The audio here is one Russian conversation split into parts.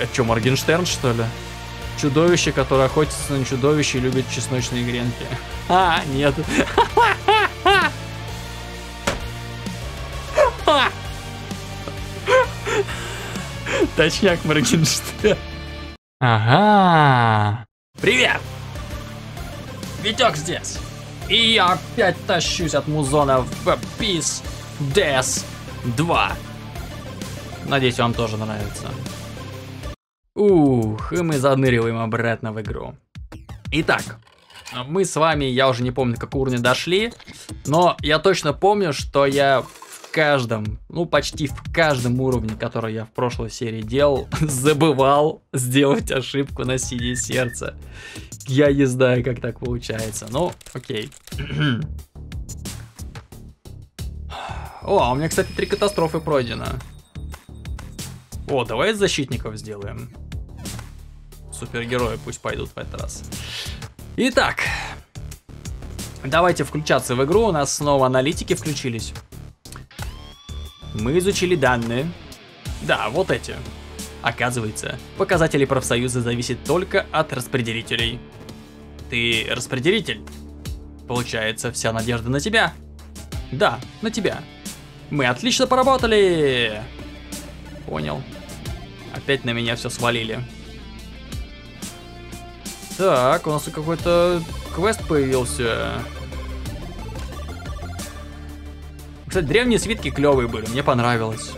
Это что, Моргенштерн, что ли? Чудовище, которое охотится на чудовище и любит чесночные гренки. А, нет. Точняк, Моргенштерн. Ага. Привет! Витек здесь. И я опять тащусь от музона в Peace Death 2. Надеюсь, вам тоже нравится. Ух, и мы заныриваем обратно в игру. Итак, мы с вами, я уже не помню, как уровня дошли, но я точно помню, что я в каждом, ну почти в каждом уровне, который я в прошлой серии делал, забывал сделать ошибку на синее сердце. Я не знаю, как так получается, ну окей. О, у меня, кстати, 3 катастрофы пройдено. О, давай защитников сделаем. Супергерои пусть пойдут в этот раз. Итак, давайте включаться в игру. У нас снова аналитики включились. Мы изучили данные. Да, вот эти. Оказывается, показатели профсоюза зависят только от распределителей. Ты распределитель? Получается, вся надежда на тебя. Да, на тебя. Мы отлично поработали. Понял. Опять на меня все свалили. Так, у нас тут какой-то квест появился. Кстати, древние свитки клевые были, мне понравилось.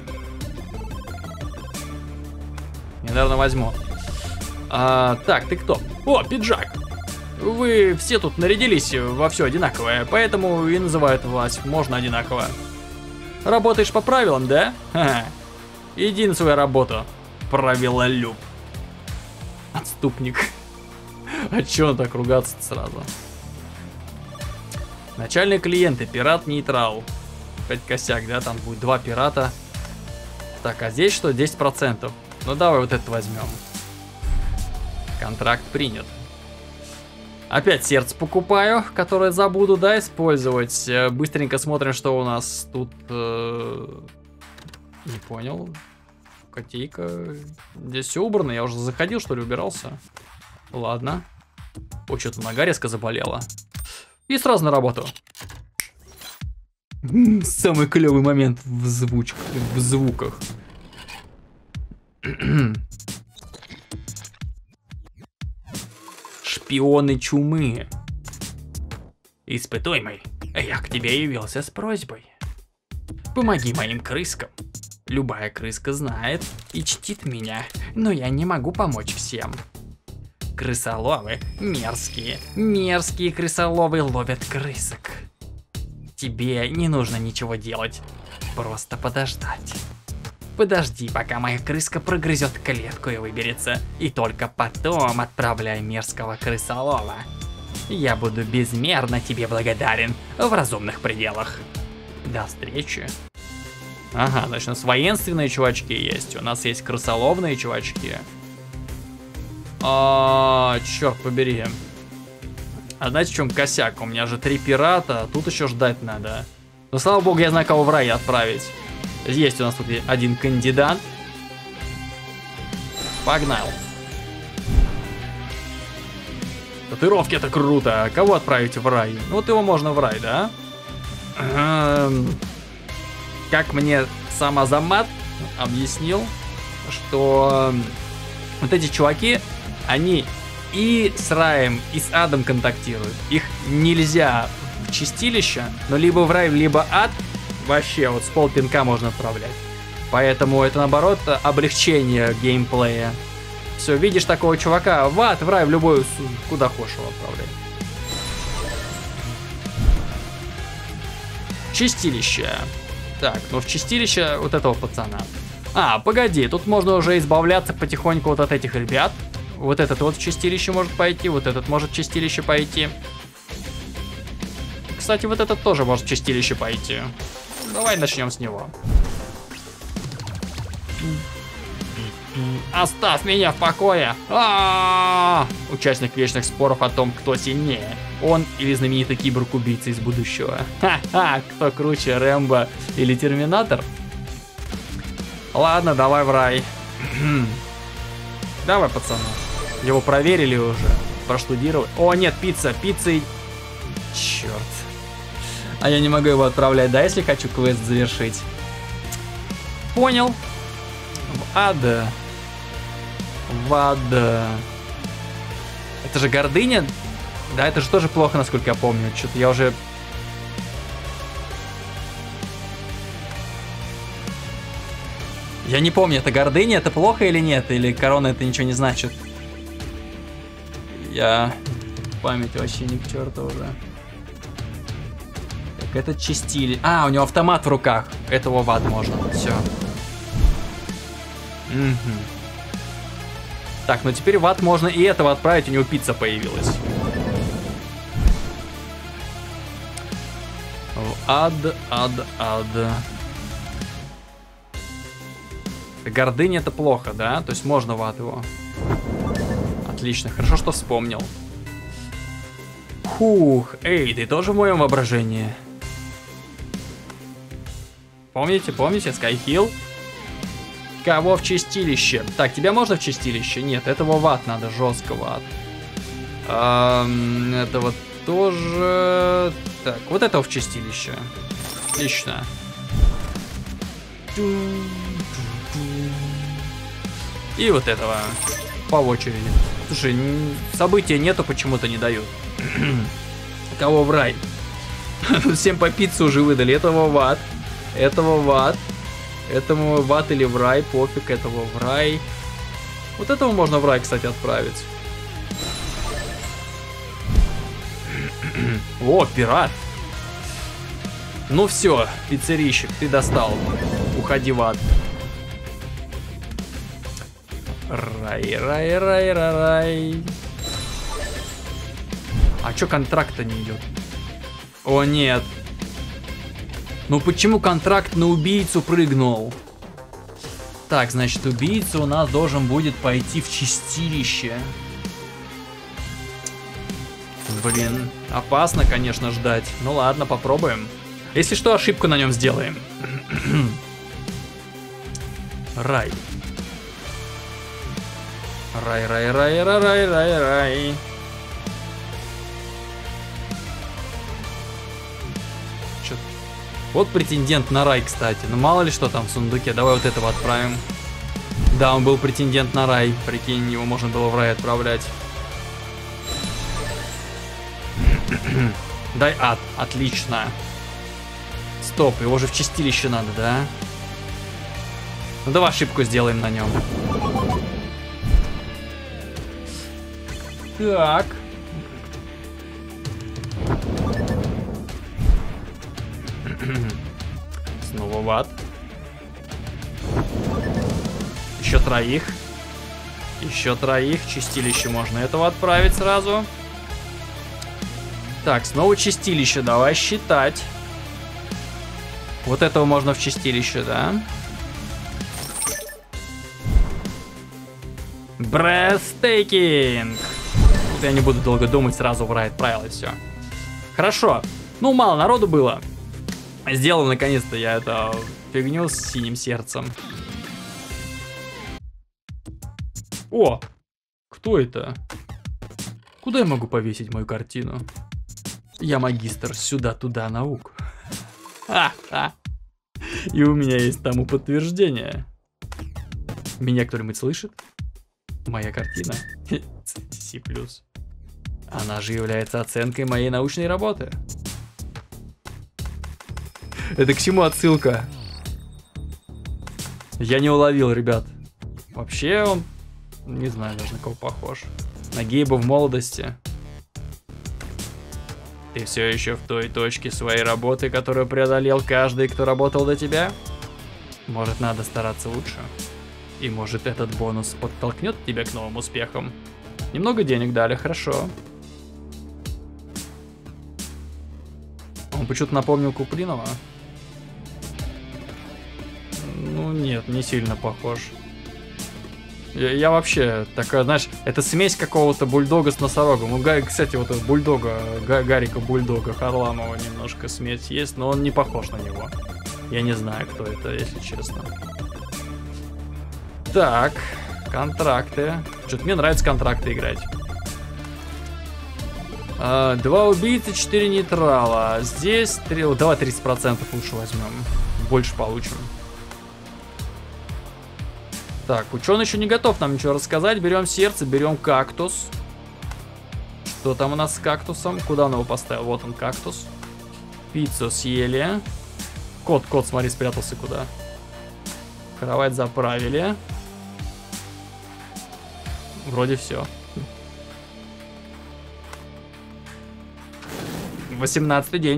Я, наверное, возьму. Так, ты кто? О, пиджак. Вы все тут нарядились во все одинаковое, поэтому и называют вас можно одинаково. Работаешь по правилам, да? Ха-ха. Иди на свою работу, правилолюб. Отступник. А чё он так ругаться-то сразу? Начальные клиенты, пират-нейтрал. Опять косяк, да? Там будет 2 пирата. Так, а здесь что? 10%. Ну давай вот это возьмем. Контракт принят. Опять сердце покупаю, которое забуду, да, использовать. Быстренько смотрим, что у нас тут. Не понял. Котейка. Здесь все убрано. Я уже заходил, что ли, убирался. Ладно. О, что-то нога резко заболела. И сразу на работу. Самый клевый момент в звуках. Шпионы чумы. Испытуемый, я к тебе явился с просьбой. Помоги моим крыскам. Любая крыска знает и чтит меня, но я не могу помочь всем. Крысоловы мерзкие, мерзкие крысоловы ловят крысок. Тебе не нужно ничего делать, просто подождать. Подожди, пока моя крыска прогрызет клетку и выберется, и только потом отправляй мерзкого крысолова. Я буду безмерно тебе благодарен в разумных пределах. До встречи. Ага, значит, у нас воинственные чувачки есть, у нас есть крысоловные чувачки. Черт побери. А знаете, в чем косяк? У меня же 3 пирата, а тут еще ждать надо. Но слава богу, я знаю, кого в рай отправить. Есть у нас тут один кандидат. Погнал. Татуировки — это круто. Кого отправить в рай? Ну вот его можно в рай, да? Как мне сам Азамат объяснил, что вот эти чуваки, они и с раем, и с адом контактируют. Их нельзя в чистилище, но либо в рай, либо ад вообще вот с полпинка можно отправлять. Поэтому это наоборот облегчение геймплея. Все, видишь такого чувака, в ад, в рай, в любой, куда хочешь его отправлять. Чистилище. Так, ну в чистилище вот этого пацана. А, погоди, тут можно уже избавляться потихоньку вот от этих ребят. Вот этот вот в чистилище может пойти, вот этот может в чистилище пойти. Кстати, вот этот тоже может в чистилище пойти. Давай начнем с него. Оставь меня в покое! Участник вечных споров о том, кто сильнее. Он или знаменитый киборг-убийца из будущего. Ха-ха, кто круче, Рэмбо или Терминатор? Ладно, давай в рай. Давай, пацаны. Его проверили уже. Проштудировали. О, нет, пицца. Пицца и... Черт. А я не могу его отправлять, да, если хочу квест завершить? Понял. В ад. В ад. Это же гордыня? Да, это же тоже плохо, насколько я помню. Что-то я уже... Я не помню, это гордыня, это плохо или нет? Или корона это ничего не значит? Я... Память вообще ни к черту уже. Так, это чистили. А, у него автомат в руках. Этого в ад можно. Все. Угу. Так, ну теперь в ад можно и этого отправить. У него пицца появилась. В ад. Гордыня это плохо, да? То есть можно в ад его. Отлично, хорошо, что вспомнил. Фух, эй, ты тоже в моем воображении? Помните, Skyhill? Кого в чистилище? Так, тебя можно в чистилище? Нет, этого в ад надо, жестко в ад. Этого тоже... Так, вот этого в чистилище. Отлично. И вот этого. По очереди. Слушай, события нету, почему-то не дают. Кого в рай? Всем по пиццу уже выдали. Этого в ад. Этого в ад. Этому в ад или в рай. Пофиг, этого в рай. Вот этого можно в рай, кстати, отправить. О, пират. Ну все, пиццерищик, ты достал. Уходи в ад. Рай. А чё контракт-то не идет? О, нет. Ну почему контракт на убийцу прыгнул? Так, значит, убийца у нас должен будет пойти в чистилище. Блин, опасно, конечно, ждать. Ну ладно, попробуем. Если что, ошибку на нем сделаем. Рай. Рай. Чё? Вот претендент на рай, кстати. Ну мало ли что там в сундуке. Давай вот этого отправим. Да, он был претендент на рай. Прикинь, его можно было в рай отправлять. Дай ад. Отлично. Стоп, его же в чистилище надо, да? Ну давай ошибку сделаем на нем. Так. Снова в ад. Еще троих. Еще троих. Чистилище можно этого отправить сразу. Так, снова чистилище. Давай считать. Вот этого можно в чистилище, да? Breathtaking. Я не буду долго думать, сразу в рай отправил и все. Хорошо. Ну, мало народу было. Сделал наконец-то я эту фигню с синим сердцем. О! Кто это? Куда я могу повесить мою картину? Я магистр сюда-туда наук. Ха-ха. И у меня есть тому подтверждение. Меня кто-нибудь слышит? Моя картина. C+. Она же является оценкой моей научной работы. Это к чему отсылка? Я не уловил, ребят. Вообще он... Не знаю даже на кого похож. На Гейба в молодости. Ты все еще в той точке своей работы, которую преодолел каждый, кто работал до тебя? Может, надо стараться лучше? И может, этот бонус подтолкнет тебя к новым успехам? Немного денег дали, хорошо. Он почему-то напомнил Куплинова. Ну нет, не сильно похож. Я вообще такая, знаешь, это смесь какого-то бульдога с носорогом. Кстати, вот этого бульдога, Гарика Бульдога Харламова немножко смесь есть, но он не похож на него. Я не знаю, кто это, если честно. Так, Контракты. Что-то мне нравится контракты играть. 2 убийцы, 4 нейтрала. Здесь 3... Давай 30% лучше возьмем. Больше получим. Так, ученый еще не готов нам ничего рассказать. Берем сердце, берем кактус. Что там у нас с кактусом? Куда он его поставил? Вот он, кактус. Пиццу съели. Кот, смотри, спрятался куда. Кровать заправили. Вроде все. 18-й день.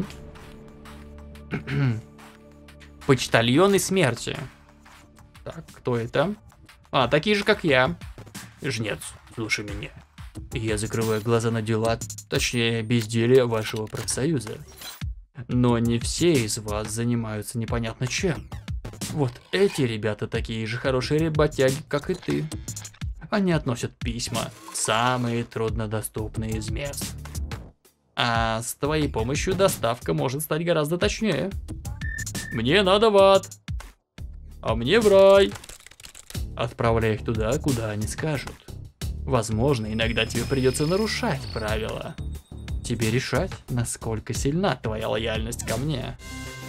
Почтальоны смерти. Так, кто это? А, такие же, как я. Жнец, слушай меня. Я закрываю глаза на дела, точнее, безделие вашего профсоюза. Но не все из вас занимаются непонятно чем. Вот эти ребята такие же хорошие работяги, как и ты. Они относят письма в самые труднодоступные из мест. А с твоей помощью доставка может стать гораздо точнее. Мне надо в ад, а мне в рай. Отправляй их туда, куда они скажут. Возможно, иногда тебе придется нарушать правила. Тебе решать, насколько сильна твоя лояльность ко мне.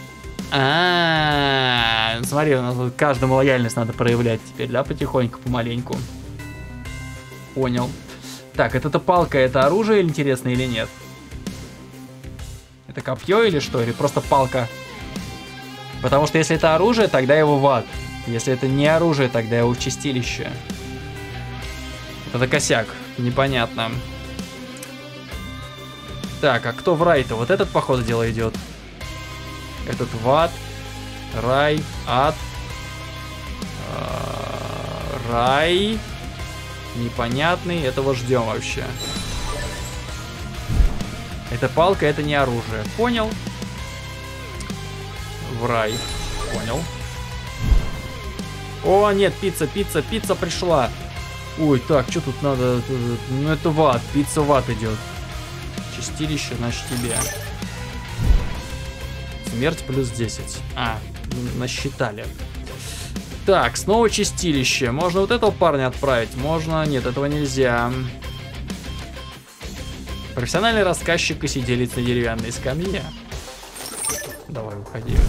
Смотри, у нас тут каждому лояльность надо проявлять теперь, да, потихоньку, помаленьку. Понял. Так, это палка, это оружие, интересно, или нет? Это копье или что? Или просто палка? Потому что если это оружие, тогда его в ад. Если это не оружие, тогда его в чистилище. Это косяк. Непонятно. Так, а кто в рай-то? Вот этот, походу, дело идет. Этот в ад. Рай. Ад. Рай. Непонятный. Этого ждем вообще. Это палка, это не оружие. Понял? В рай. Понял. О, нет, пицца пришла. Ой, так, что тут надо? Ну, это в ад. Пицца в ад идет. Чистилище, значит, тебе. Смерть плюс 10. Насчитали. Так, снова чистилище. Можно вот этого парня отправить? Можно. Нет, этого нельзя. Профессиональный рассказчик и сиделец на деревянной скамье. Давай, уходи.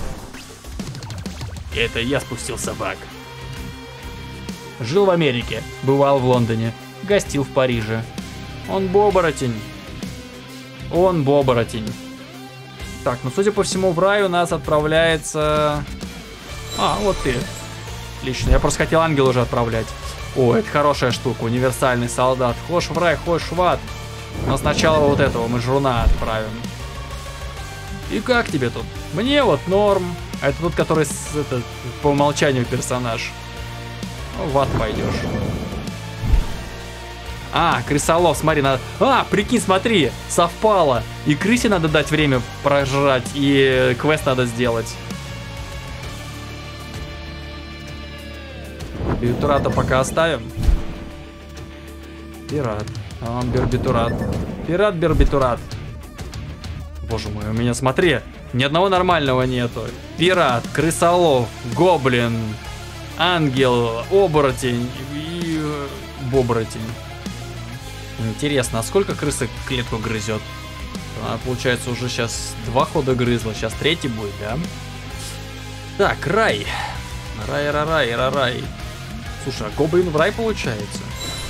Это я спустил собак. Жил в Америке, бывал в Лондоне, гостил в Париже. Он боборотень. Он боборотень. Так, ну судя по всему, в рай у нас отправляется... вот ты. Отлично, я просто хотел ангела уже отправлять. О, это хорошая штука, универсальный солдат. Хошь в рай, хошь в ад. Но сначала вот этого мы жруна отправим. И как тебе тут? Мне вот норм. А это тот, который по умолчанию персонаж. В ад пойдешь. Крысолов, смотри, надо... прикинь, смотри, совпало. И крысе надо дать время прожрать, и квест надо сделать. Барбитурата пока оставим. Пират. Барбитурат. Пират, барбитурат. Боже мой, у меня, смотри, ни одного нормального нету. Пират, крысолов, гоблин, ангел, оборотень и боборотень. Интересно, а сколько крыса клетку грызет? Она, получается, уже сейчас 2 хода грызла, сейчас 3-й будет, да? Так, рай. Рай. Слушай, а гоблин в рай получается?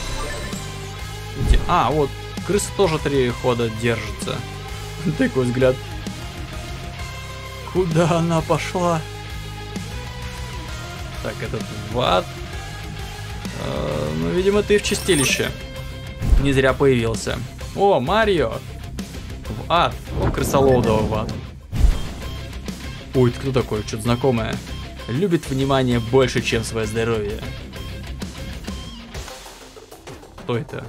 Вот, крыса тоже 3 хода держится. Такой взгляд. Куда она пошла? Так, этот в ад. Ну, видимо, ты в чистилище. Не зря появился. О, Марио. В ад. О, крысолового в ад. Ой, ты кто такой? Что-то знакомое. Любит внимание больше, чем свое здоровье. Кто это?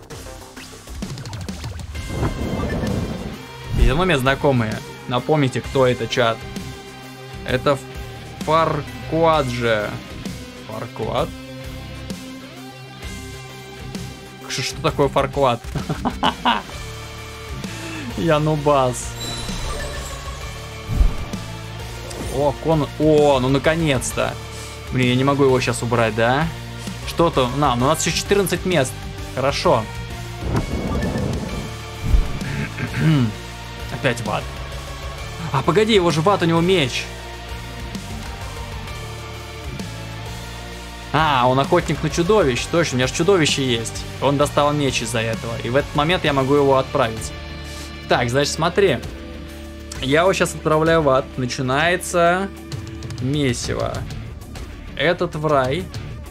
Физиономия знакомые. Напомните, кто это, чат. Это Фаркуад же. Фаркуад? Что такое Фаркуад? Я нубас. О, ну наконец-то. Блин, я не могу его сейчас убрать, да? Что-то... Ну, у нас еще 14 мест. Хорошо. Опять в ад. А, погоди, его же в ад, у него меч. А, он охотник на чудовищ. Точно, у меня же чудовище есть. Он достал меч из-за этого. И в этот момент я могу его отправить. Так, значит, смотри. Я его сейчас отправляю в ад. Начинается месиво. Этот в рай.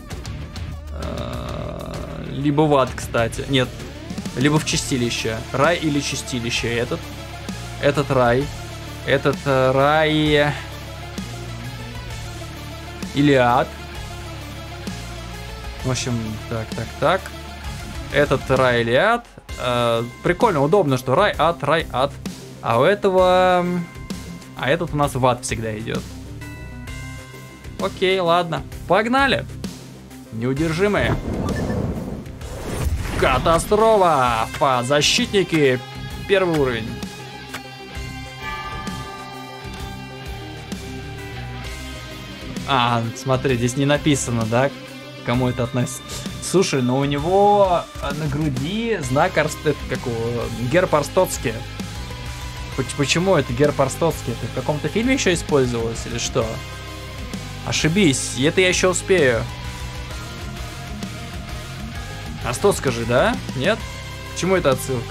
Либо в ад, кстати. Нет. Либо в чистилище. Рай или чистилище. Этот рай. Этот рай. Или ад. В общем, так. Этот рай или ад. Прикольно, удобно, что рай, ад. А у этого... А этот у нас в ад всегда идет. Окей, ладно. Погнали. Неудержимые. Катастрофа! Защитники. Первый уровень. А, смотри, здесь не написано, да? Кому это относится? Слушай, но у него на груди знак герб Арстоцкий. Почему это герб Арстоцкий? Это в каком-то фильме еще использовалось или что? Ошибись, это я еще успею. Арстоцка же, да? Нет? К чему это отсылка?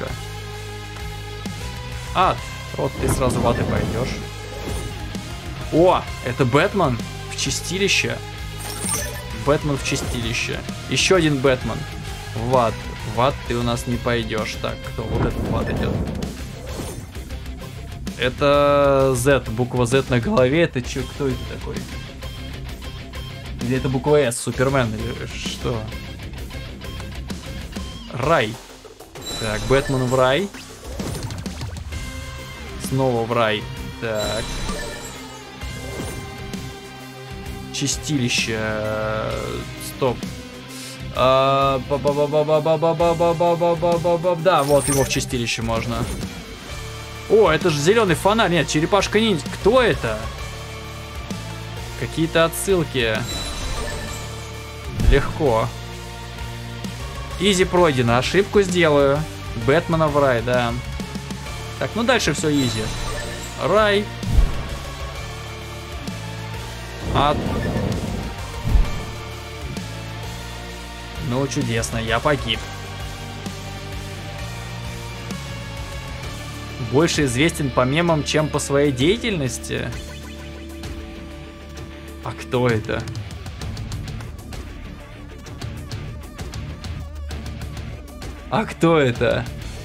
Ад. Вот ты сразу в ад и пойдешь. О, это Бэтмен в чистилище. Бэтмен в чистилище. Еще один Бэтмен. В ад. В ад ты у нас не пойдешь. Так, кто вот этот в ад идет? Это Z. Буква Z на голове. Это че? Кто это такой? Или это буква S? Супермен или что? Рай. Так, Бэтмен в рай. Снова в рай. Так. Чистилище. Стоп. Да, вот его в чистилище можно. О, это же зеленый фонарь. Нет, черепашка ниндзя. Кто это? Какие-то отсылки. Легко. Изи пройдено. Ошибку сделаю. Бэтмена в рай, да. Так, ну дальше все изи. Рай. Ад. Ну, чудесно, я погиб. Больше известен по мемам, чем по своей деятельности? А кто это? А кто это?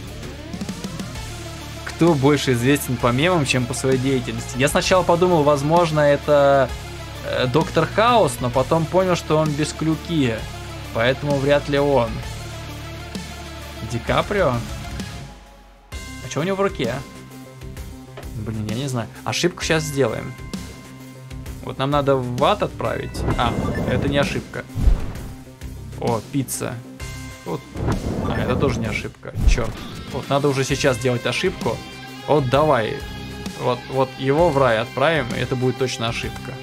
Кто больше известен по мемам, чем по своей деятельности? Я сначала подумал, возможно, это Доктор Хаус, но потом понял, что он без клюки. Поэтому вряд ли он. Ди Каприо? А что у него в руке? Блин, я не знаю. Ошибку сейчас сделаем. Вот нам надо в ад отправить. А, это не ошибка. О, пицца. Вот. А, это тоже не ошибка. Черт. Вот надо уже сейчас делать ошибку. Вот давай. Вот его в рай отправим, и это будет точно ошибка.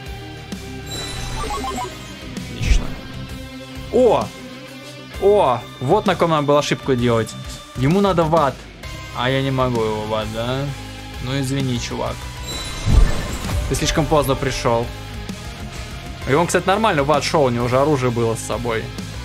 Отлично. О! О! Вот на ком нам было ошибку делать. Ему надо в ад. А я не могу его в ад, да? Ну извини, чувак. Ты слишком поздно пришел. И он, кстати, нормально в ад шел, у него уже оружие было с собой.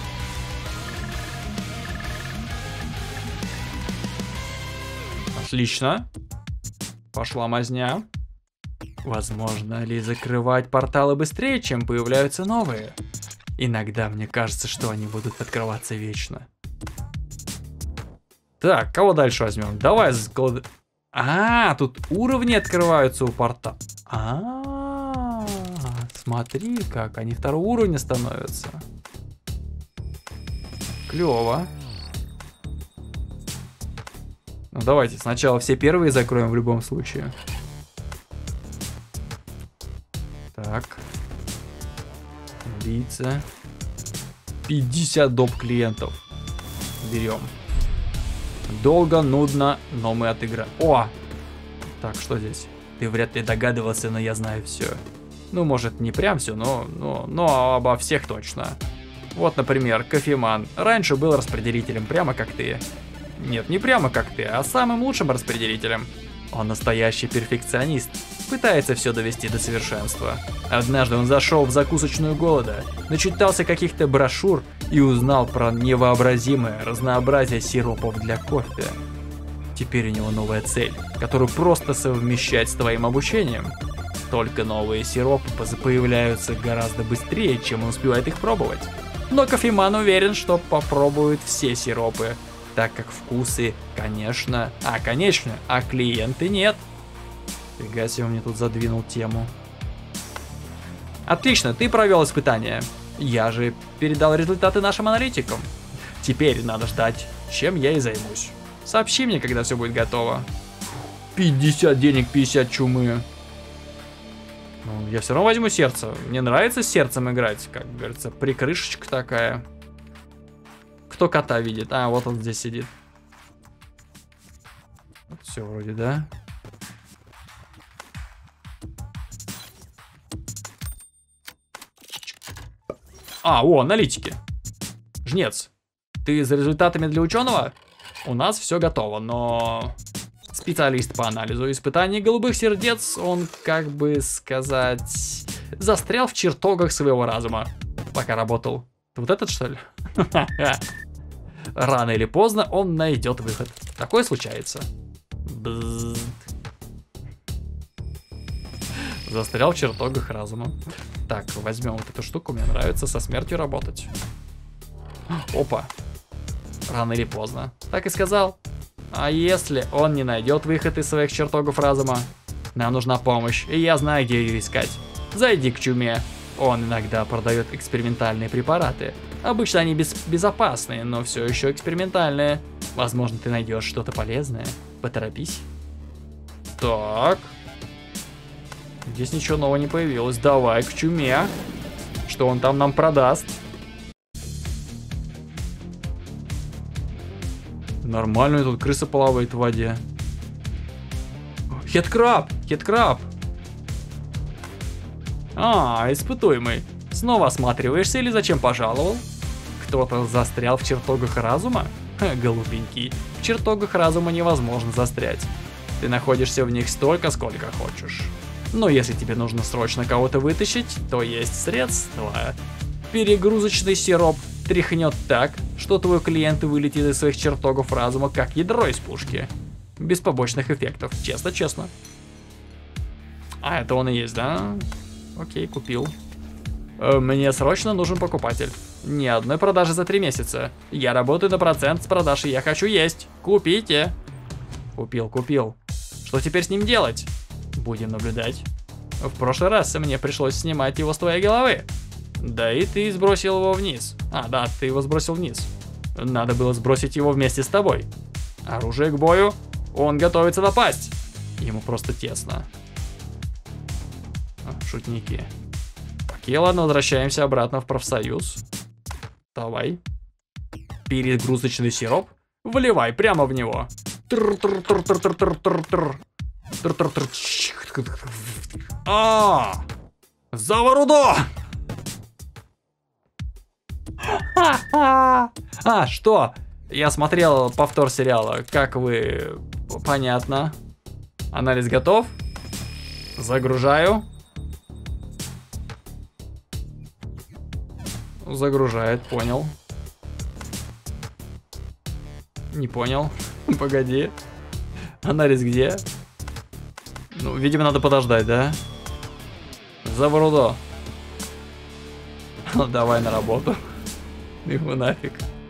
Отлично. Пошла мазня. Возможно ли закрывать порталы быстрее, чем появляются новые? Иногда мне кажется, что они будут открываться вечно. Так, кого дальше возьмем? Давай. А, тут уровни открываются у порта. Смотри, как они второго уровня становятся. Клево. Ну давайте сначала все первые закроем в любом случае. Так. Убийца. 50 доп клиентов. Берем. Долго, нудно, но мы отыграем. О! Так, что здесь? Ты вряд ли догадывался, но я знаю все. Ну, может, не прям все, но обо всех точно. Вот, например, кофеман. Раньше был распределителем, прямо как ты. Нет, не прямо как ты, а самым лучшим распределителем. Он настоящий перфекционист, пытается все довести до совершенства. Однажды он зашел в закусочную голода, начитался каких-то брошюр и узнал про невообразимое разнообразие сиропов для кофе. Теперь у него новая цель, которую просто совмещать с твоим обучением. Только новые сиропы появляются гораздо быстрее, чем он успевает их пробовать. Но кофеман уверен, что попробует все сиропы, так как вкусы, конечно, а клиенты нет. Фига себе, он мне тут задвинул тему. Отлично, ты провел испытание. Я же передал результаты нашим аналитикам. Теперь надо ждать, чем я и займусь. Сообщи мне, когда все будет готово. 50 денег, 50 чумы. Ну, я все равно возьму сердце. Мне нравится с сердцем играть, как говорится, прикрышечка такая. Кто кота видит? А, вот он здесь сидит. Вот все вроде, да? Аналитики. Жнец, ты за результатами для ученого? У нас все готово, но... Специалист по анализу испытаний голубых сердец, он, как бы сказать, застрял в чертогах своего разума, пока работал. Вот этот, что ли? Рано или поздно он найдет выход. Такое случается. Бззз. Застрял в чертогах разума. Так, возьмем вот эту штуку, мне нравится со смертью работать. Опа. Рано или поздно. Так и сказал. А если он не найдет выход из своих чертогов разума? Нам нужна помощь, и я знаю, где ее искать. Зайди к чуме. Он иногда продает экспериментальные препараты. Обычно они безопасные, но все еще экспериментальные. Возможно, ты найдешь что-то полезное. Поторопись. Так. Здесь ничего нового не появилось. Давай к чуме. Что он там нам продаст? Нормально, тут крыса плавает в воде. Хедкраб! Хедкраб! Испытуемый. Снова осматриваешься или зачем пожаловал? Кто-то застрял в чертогах разума? Голубенький. В чертогах разума невозможно застрять. Ты находишься в них столько, сколько хочешь. Но если тебе нужно срочно кого-то вытащить, то есть средства. Перегрузочный сироп тряхнет так, что твой клиент вылетит из своих чертогов разума, как ядро из пушки. Без побочных эффектов. Честно-честно. А, это он и есть, да? Окей, купил. Мне срочно нужен покупатель. Ни одной продажи за 3 месяца. Я работаю на процент с продаж, и я хочу есть. Купите. Купил. Что теперь с ним делать? Будем наблюдать. В прошлый раз мне пришлось снимать его с твоей головы. Да и ты сбросил его вниз. Да, ты его сбросил вниз. Надо было сбросить его вместе с тобой. Оружие к бою. Он готовится напасть. Ему просто тесно. Шутники. Окей, ладно, возвращаемся обратно в профсоюз. Давай. Перегрузочный сироп. Вливай прямо в него. Заворудо! Что? Я смотрел повтор сериала. Как вы... Понятно. Анализ готов. Загружаю. Загружает, понял. Не понял. Погоди. Анализ где? Ну, видимо, надо подождать, да? Заворудо. Давай на работу. Его нафиг.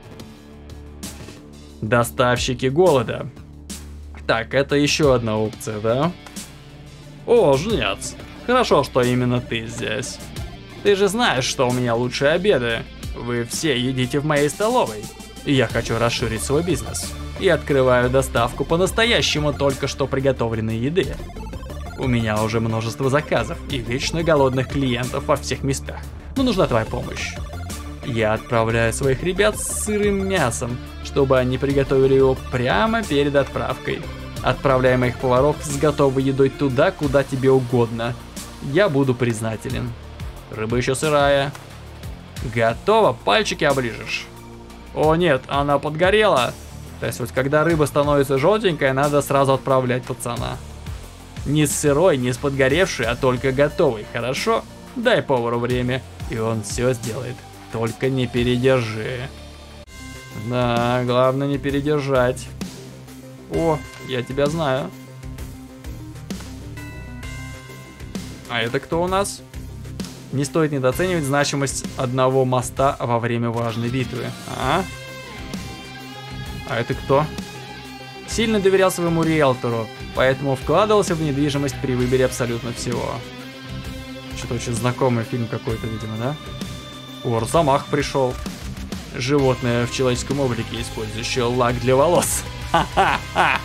Доставщики голода. Так, это еще одна опция, да? О, жнец. Хорошо, что именно ты здесь. Ты же знаешь, что у меня лучшие обеды. Вы все едите в моей столовой. И я хочу расширить свой бизнес. И открываю доставку по-настоящему только что приготовленной еды. У меня уже множество заказов и вечно голодных клиентов во всех местах. Но нужна твоя помощь. Я отправляю своих ребят с сырым мясом, чтобы они приготовили его прямо перед отправкой. Отправляй моих поваров с готовой едой туда, куда тебе угодно. Я буду признателен. Рыба еще сырая. Готово, пальчики оближешь. О нет, она подгорела. То есть вот когда рыба становится желтенькая, надо сразу отправлять пацана. Не с сырой, не с подгоревшей, а только готовый, хорошо? Дай повару время, и он все сделает. Только не передержи. Да, главное не передержать. О, я тебя знаю. А это кто у нас? Не стоит недооценивать значимость одного моста во время важной битвы. А это кто? Сильно доверял своему риэлтору, поэтому вкладывался в недвижимость при выборе абсолютно всего. Что-то очень знакомый фильм какой-то, видимо, да? О, Росомах пришел. Животное в человеческом облике, использующее лак для волос. Ха-ха-ха!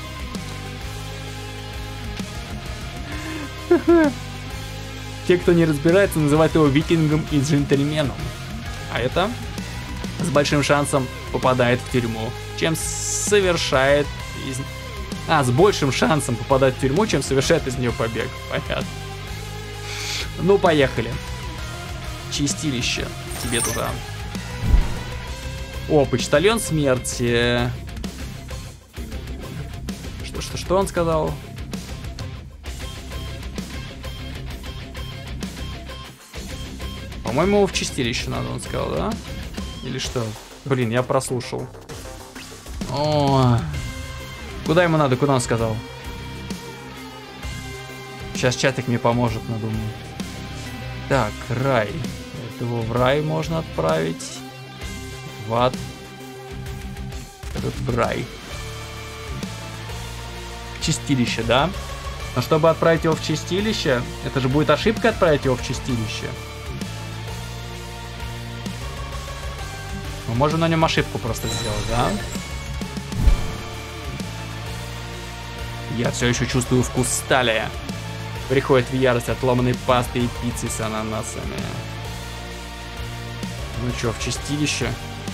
Те, кто не разбирается, называют его викингом и джентльменом. А это с большим шансом попадает в тюрьму, чем совершает из... с большим шансом попадать в тюрьму, чем совершает из нее побег. Понятно. Ну, поехали. Чистилище. Тебе туда. О, почтальон смерти. Что он сказал? По-моему, его в чистилище надо, он сказал, да? Или что? Блин, я прослушал. О, куда ему надо? Куда он сказал? Сейчас чатик мне поможет, надумаю. Так, рай. Этого в рай можно отправить. В ад. Этот в рай. В чистилище, да? Но чтобы отправить его в чистилище, это же будет ошибка отправить его в чистилище. Мы можем на нем ошибку просто сделать, да? Я все еще чувствую вкус стали. Приходит в ярость от ломаной пасты и пиццы с ананасами. Ну чё, в чистилище?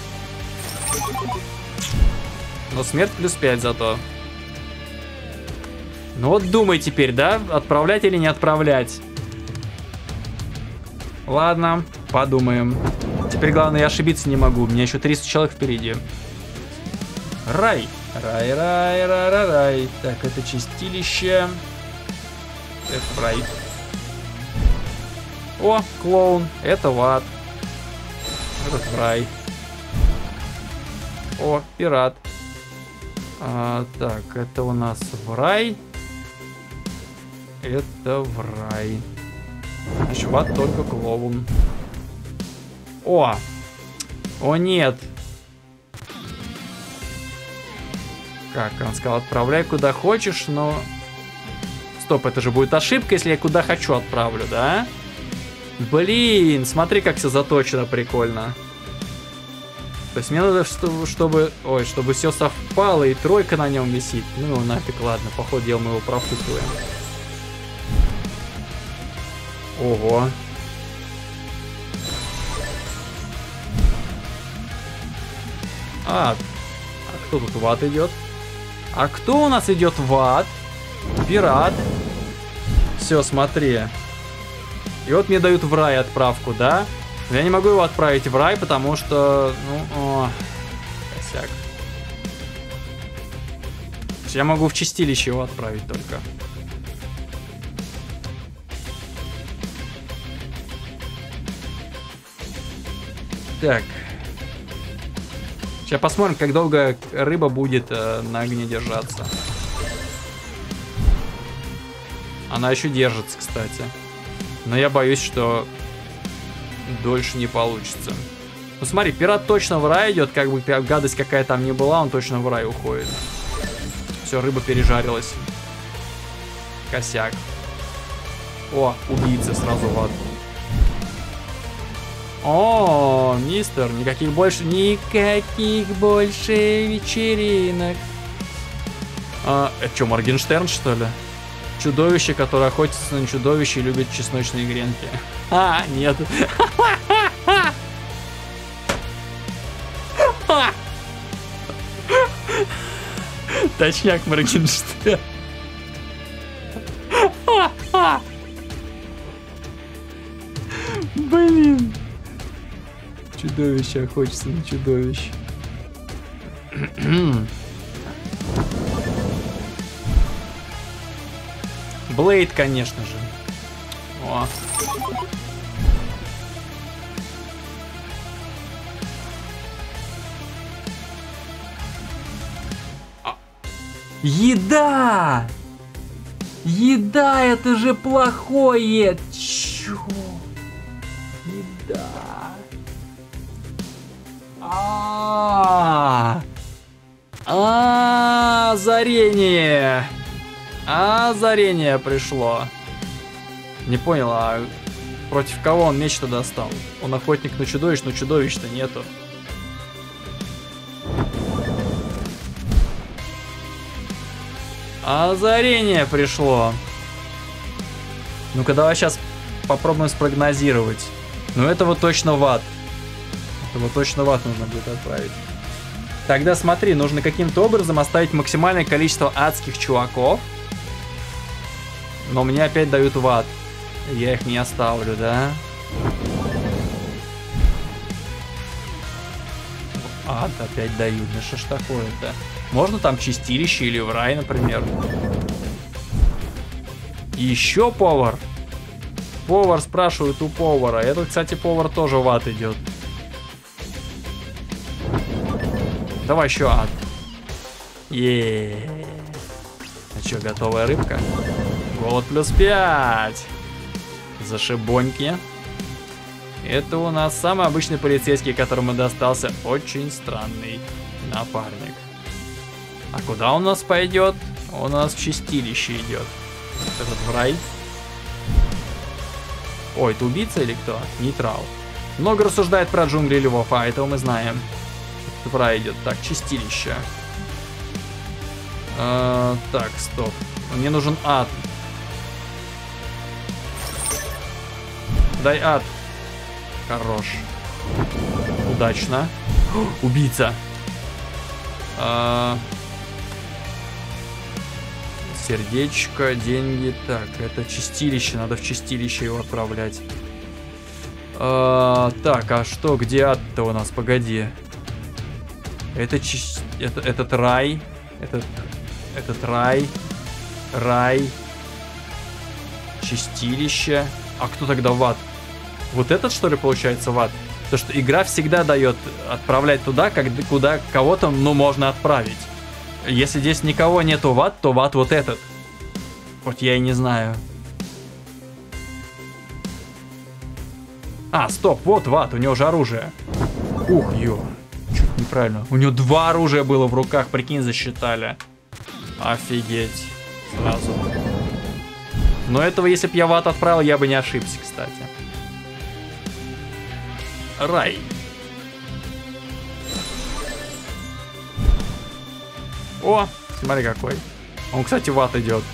Но смерть плюс 5 зато. Ну вот думай теперь, да? Отправлять или не отправлять? Ладно, подумаем. Теперь главное, я ошибиться не могу. У меня еще 300 человек впереди. Рай. Рай, рай, рай, рай, рай. Так, это чистилище. Это в рай. О, клоун. Это в ад. Этот в рай. О, пират. Так, это у нас в рай. Это в рай. Еще в ад только клоун. О! О, нет! Как он сказал, отправляй куда хочешь, но... Стоп, это же будет ошибка, если я куда хочу отправлю, да? Блин, смотри, как все заточено прикольно. То есть мне надо, чтобы все совпало и тройка на нем висит. Ну нафиг, ладно, по ходу дела мы его профукиваем. Ого. А кто тут в ад идет? А кто у нас идет в ад? Пират. Все, смотри. И вот мне дают в рай отправку, да? Но я не могу его отправить в рай, потому что... Ну, косяк. Я могу в чистилище его отправить только. Так. Сейчас посмотрим, как долго рыба будет на огне держаться. Она еще держится, кстати. Но я боюсь, что дольше не получится. Ну смотри, пират точно в рай идет, как бы гадость какая там ни была, он точно в рай уходит. Все, рыба пережарилась. Косяк. О, убийца сразу в ад. О, мистер, никаких больше вечеринок. Это что, Моргенштерн, что ли? Чудовище, которое охотится на чудовище и любит чесночные гренки. Нет. Точняк, Моргенштерн. Блин. чудовище, охотится на чудовище. Блейд, конечно же. О. Еда! Еда, это же плохое! Чё? Еда. Озарение! Озарение пришло. Не понял, а против кого он меч-то достал? Он охотник на чудовищ, но чудовищ-то нету. Озарение пришло. Ну-ка, давай сейчас попробуем спрогнозировать. Ну, этого точно в ад. Этого точно в ад нужно будет отправить. Тогда смотри, нужно каким-то образом оставить максимальное количество адских чуваков. Но мне опять дают в ад. Я их не оставлю, да? Ад опять дают. Ну что ж такое-то? Можно там чистилище или в рай, например. Еще повар. Повар спрашивает у повара. Этот, кстати, повар тоже в ад идет. Давай еще ад. Еее. А что, готовая рыбка? Голод плюс 5. Зашибоньки. Это у нас самый обычный полицейский, которому достался очень странный напарник. А куда он у нас пойдет? Он у нас в чистилище идет. Этот в рай. Ой, это убийца или кто? Нейтрал. Много рассуждает про джунгли львов, а этого мы знаем. Это в рай идет. Так, чистилище. Так, стоп. Мне нужен ад. Дай ад. Хорош. Удачно. Убийца. Сердечко, деньги. Так, это чистилище. Надо в чистилище его отправлять. Так, а что? Где ад-то у нас? Погоди. Это этот рай. Этот рай. Рай. Чистилище. А кто тогда в ад? Вот этот, что ли, получается в ад? Потому что игра всегда дает отправлять туда, куда кого-то, ну, можно отправить. Если здесь никого нету в ад, то в ад вот этот. Хоть я и не знаю. А, стоп, вот в ад, у него же оружие. Ух, ё. Чуть неправильно. У него 2 оружия было в руках, прикинь, засчитали. Офигеть. Сразу. Но этого, если бы я в ад отправил, я бы не ошибся, кстати. Рай. О, смотри какой. Он, кстати, в ад идет.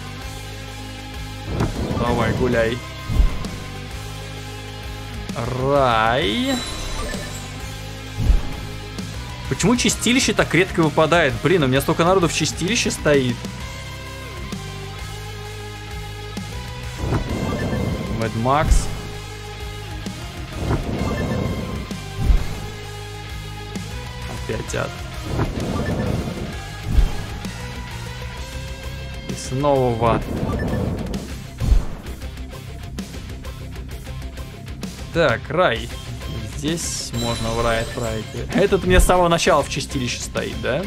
Давай, гуляй. Рай. Почему чистилище так редко выпадает? Блин, у меня столько народу в чистилище стоит. Мэд Макс. Опять ад. И снова в ад. Так, рай. Здесь можно в рай отправить. Этот мне с самого начала в чистилище стоит, да?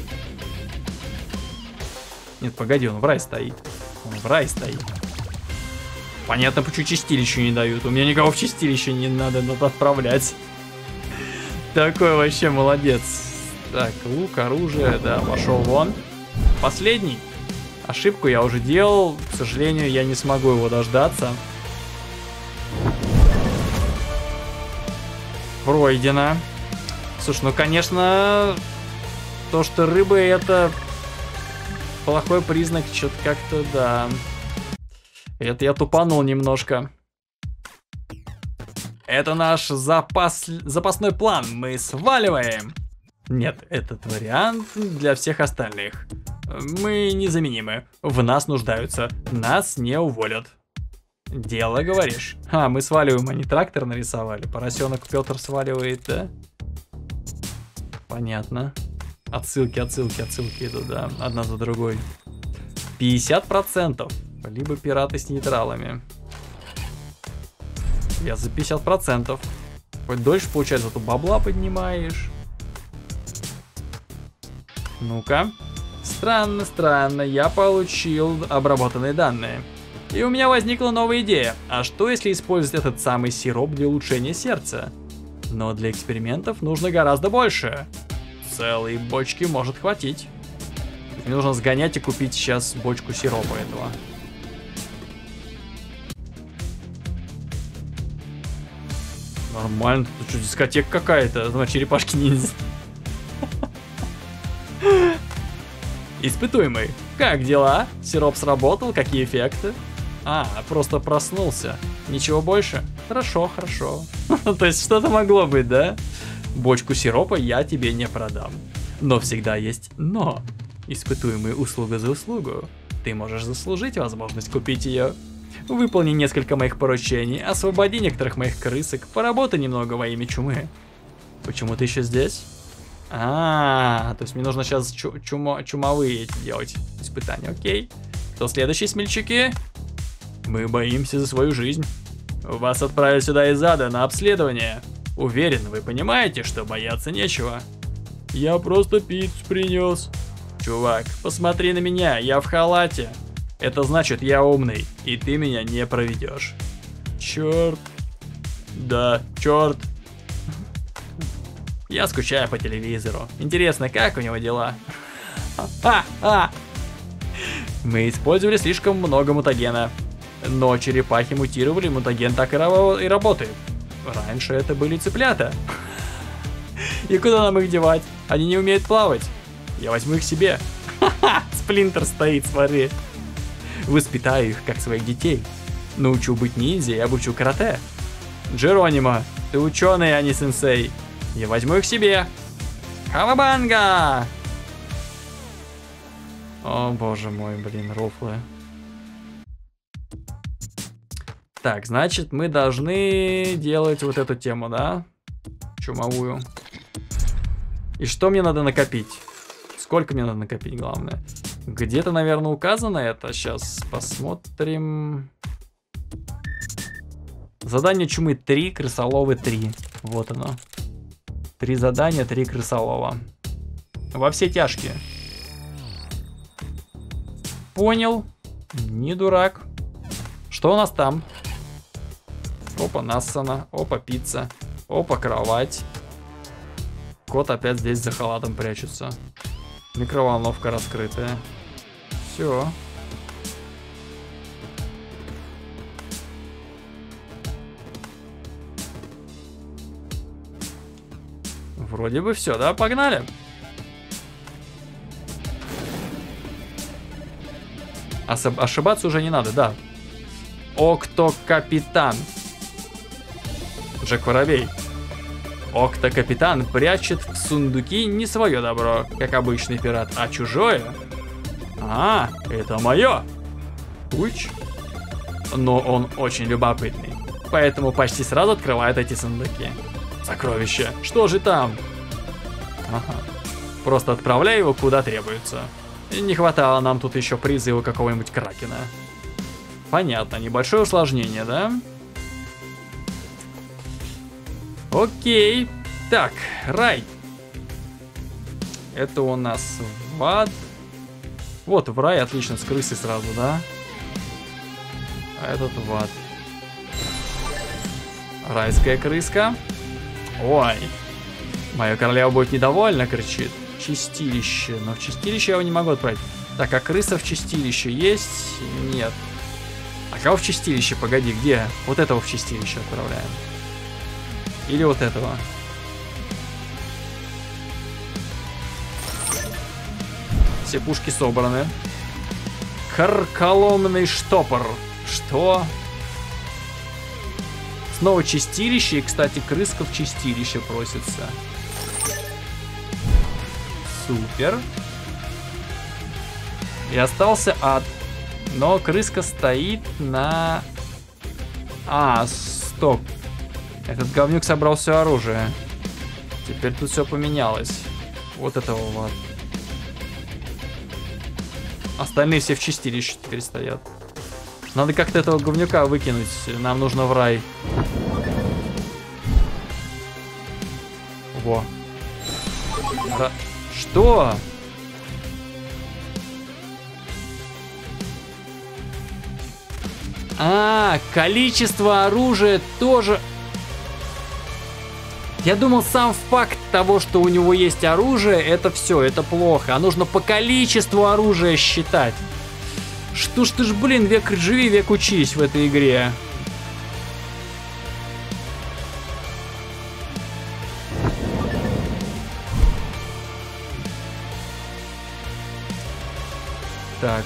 Нет, погоди, он в рай стоит. Он в рай стоит. Понятно, почему чистилищу не дают. У меня никого в чистилище не надо отправлять. Такой вообще молодец. Так, лук, оружие, да, пошел вон. Последний. Ошибку я уже делал. К сожалению, я не смогу его дождаться. Пройдено. Слушай, ну, конечно, то, что рыбы это плохой признак, что-то как-то, да. Это я тупанул немножко. Это наш запасной план. Мы сваливаем. Нет, этот вариант для всех остальных. Мы незаменимы. В нас нуждаются. Нас не уволят. Дело, говоришь? А, мы сваливаем, они трактор нарисовали. Поросенок Петр сваливает, да? Понятно. Отсылки идут, да, одна за другой. 50%. Либо пираты с нейтралами. Я за 50%. Хоть дольше, получается, зато бабла поднимаешь. Ну-ка. Странно, странно. Я получил обработанные данные. И у меня возникла новая идея. А что, если использовать этот самый сироп для улучшения сердца? Но для экспериментов нужно гораздо больше. Целой бочки может хватить. Мне нужно сгонять и купить сейчас бочку сиропа этого. Нормально, тут что, дискотека какая-то? Думаю, черепашки-ниндзя. Испытуемый. Как дела? Сироп сработал? Какие эффекты? А, просто проснулся. Ничего больше? Хорошо, хорошо. То есть что-то могло быть, да? Бочку сиропа я тебе не продам. Но всегда есть но. Испытуемый услуга за услугу. Ты можешь заслужить возможность купить ее. Выполни несколько моих поручений, освободи некоторых моих крысок, поработай немного во имя чумы. Почему ты еще здесь? То есть мне нужно сейчас чумовые эти делать испытания, окей. Кто следующий, смельчаки? Мы боимся за свою жизнь. Вас отправили сюда из ада на обследование. Уверен, вы понимаете, что бояться нечего. Я просто пиццу принес. Чувак, посмотри на меня, я в халате. Это значит, я умный, и ты меня не проведешь. Черт. Да, черт. Я скучаю по телевизору. Интересно, как у него дела? Мы использовали слишком много мутагена. Но черепахи мутировали, мутаген так и работает. Раньше это были цыплята. И куда нам их девать? Они не умеют плавать. Я возьму их себе. Сплинтер стоит, смотри. Воспитаю их, как своих детей. Научу быть ниндзя и обучу карате. Джеронимо, ты ученый, а не сенсей. Я возьму их себе. Кавабанга! О, боже мой, блин, рофлы. Так, значит, мы должны делать вот эту тему, да? Чумовую. И что мне надо накопить? Сколько мне надо накопить, главное? Где-то, наверное, указано это. Сейчас посмотрим. Задание чумы 3, крысоловы 3. Вот оно. 3 задания, 3 крысолова. Во все тяжкие. Понял. Не дурак. Что у нас там? Опа, Нассана. Опа, пицца. Опа, кровать. Кот опять здесь за халатом прячется. Микроволновка раскрытая. Все. Вроде бы все, да? Погнали. Ошибаться уже не надо, да. Октокапитан. Джек Воробей. Октокапитан прячет в сундуки не свое добро, как обычный пират, а чужое. А, это мое. Уч. Но он очень любопытный, поэтому почти сразу открывает эти сундуки. Сокровище. Что же там? Ага. Просто отправляй его куда требуется. И не хватало нам тут еще призыва какого-нибудь кракена. Понятно, небольшое усложнение, да? Окей. Так, рай. Это у нас в ад. Вот, в рай, отлично, с крысы сразу, да? А этот в ад. Райская крыска. Ой. Моя королева будет недовольна, кричит. Чистилище. Но в чистилище я его не могу отправить. Так, а крыса в чистилище есть? Нет. А кого в чистилище? Погоди, где? Вот этого в чистилище отправляем. Или вот этого. Все пушки собраны. Карколомный штопор. Что? Снова чистилище. И, кстати, крыска в чистилище просится. Супер. И остался ад. Но крыска стоит на А, стоп. Этот говнюк собрал все оружие. Теперь тут все поменялось. Вот этого вот. Остальные все в чистилище теперь стоят. Надо как-то этого говнюка выкинуть. Нам нужно в рай. Во. Да. Что? А, количество оружия тоже... Я думал, сам факт того, что у него есть оружие, это все, это плохо. А нужно по количеству оружия считать. Что ж ты ж, блин, век живи, век учись в этой игре. Так.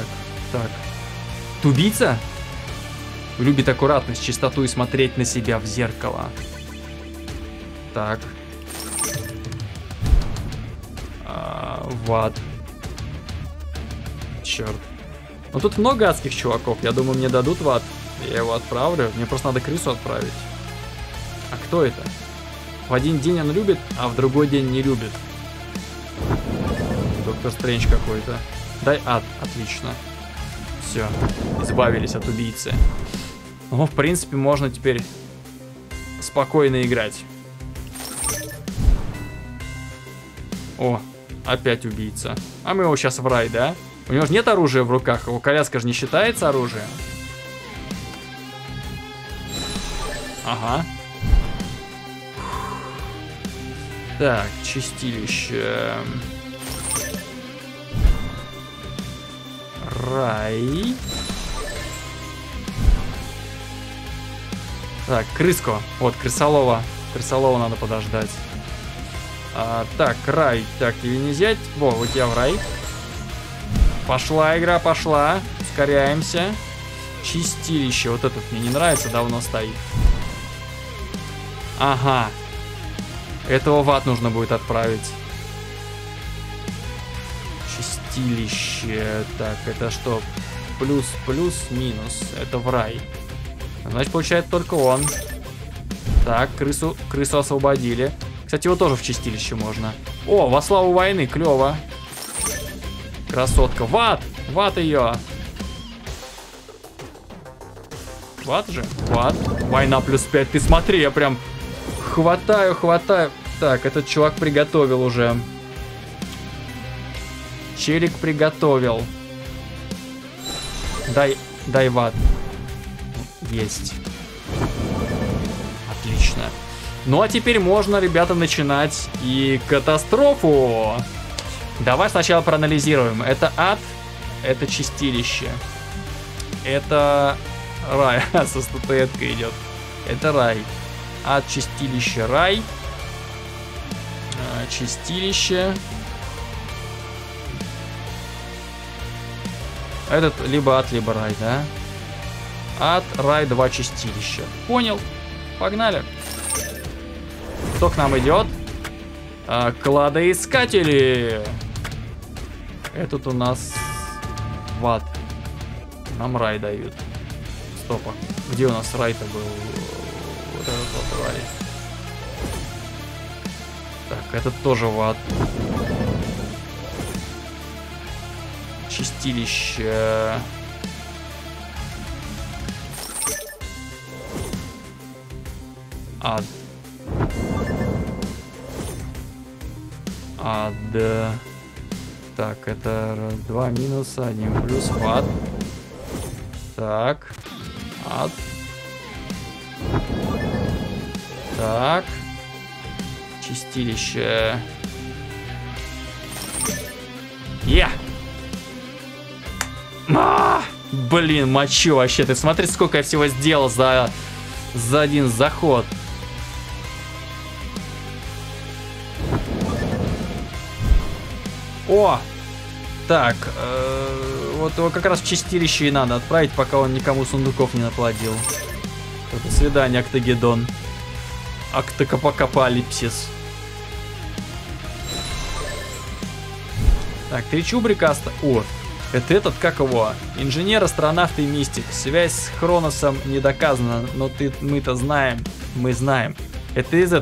Ты убийца? Любит аккуратность, чистоту и смотреть на себя в зеркало. Так. В ад. Черт. Ну тут много адских чуваков. Я думаю, мне дадут в ад. Я его отправлю. Мне просто надо крысу отправить. А кто это? В один день он любит, а в другой день не любит. Доктор Стрэндж какой-то. Дай ад. Отлично. Все. Избавились от убийцы. Ну, в принципе, можно теперь спокойно играть. О, опять убийца. А мы его сейчас в рай, да? У него же нет оружия в руках. Его коляска же не считается оружием. Ага. Так, чистилище. Рай. Так, крыску. Вот, крысолова. Крысолова надо подождать. Так, рай. Так, тебе не взять. Во, у тебя в рай. Пошла игра, пошла. Ускоряемся. Чистилище. Вот этот мне не нравится, давно стоит. Ага. Этого в ад нужно будет отправить. Чистилище. Так, это что? Плюс, плюс, минус. Это в рай. Значит, получает только он. Так, крысу освободили. Кстати, его тоже в чистилище можно. О, во славу войны, клево. Красотка. В ад! В ад ее! В ад же? В ад. Война плюс 5. Ты смотри, я прям хватаю. Так, этот чувак приготовил уже. Челик приготовил. Дай в ад. Есть. Отлично. Ну а теперь можно, ребята, начинать и катастрофу. Давай сначала проанализируем. Это ад, это чистилище. Это рай. Со статуэткой идет. Это рай. Ад, чистилище, рай. Чистилище. Этот либо ад, либо рай, да? Ад, рай, 2 чистилища. Понял. Погнали. Кто к нам идет? Кладоискатели. Этот у нас в ад. Нам рай дают. Стоп. Где у нас рай-то был? Вот этот вот рай. Так, этот тоже в ад. Чистилище. Ад. Ад. Так, это 2 минуса, 1 плюс, в ад. Так. Ад. Так. Чистилище. Блин, мочу вообще. Ты смотри, сколько я всего сделал за один заход. О! Так, вот его как раз в чистилище и надо отправить, пока он никому сундуков не наплодил. До свидания, Октагедон. Октокапокапалипсис. Так, 3 чубрика осталось. О, Это этот, как его? Инженер, астронавт и мистик. Связь с Хроносом не доказана, но мы-то знаем. Мы знаем. Это из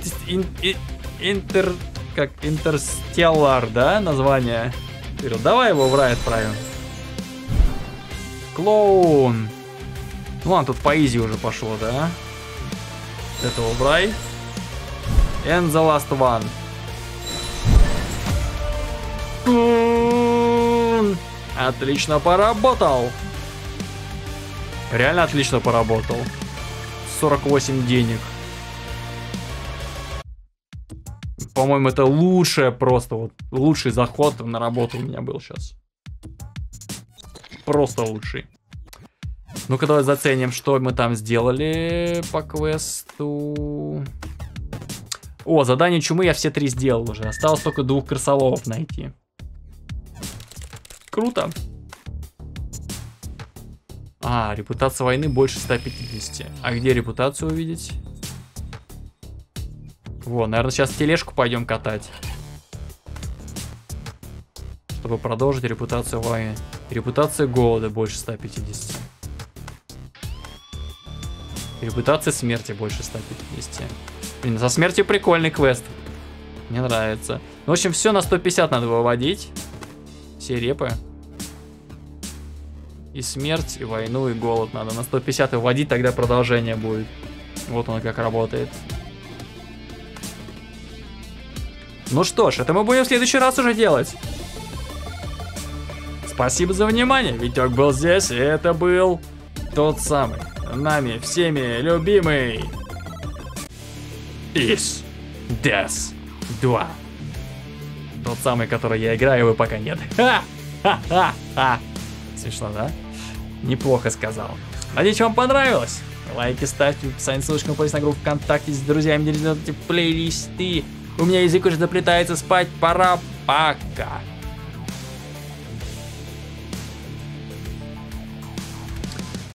Интерстеллар, да, название? Давай его в рай отправим. Клоун. Ну ладно, тут по изи уже пошло, да? Этого в рай. And the last one. Отлично поработал. Реально отлично поработал. 48 денег. По-моему, это лучшее просто. Вот, лучший заход на работу у меня был сейчас. Просто лучший. Ну-ка, давай заценим, что мы там сделали по квесту. О, задание чумы я все 3 сделал уже. Осталось только 2 крысоловов найти. Круто. А, репутация войны больше 150. А где репутацию увидеть? Во, наверное, сейчас тележку пойдем катать. Чтобы продолжить репутацию войны. Репутация голода больше 150. Репутация смерти больше 150. Блин, со смертью прикольный квест. Мне нравится. В общем, все на 150 надо выводить. Все репы. И смерть, и войну, и голод надо на 150 выводить, тогда продолжение будет. Вот оно как работает. Ну что ж, это мы будем в следующий раз уже делать. Спасибо за внимание. Витек был здесь, и это был тот самый, нами всеми любимый Is Death 2. Тот самый, который я играю, его пока нет. Ха-ха-ха-ха. Смешно, да? Неплохо сказал. Надеюсь, вам понравилось. Лайки ставьте, в описании ссылочка на группу ВКонтакте с друзьями, делите плейлисты. У меня язык уже заплетается спать, пора, пока.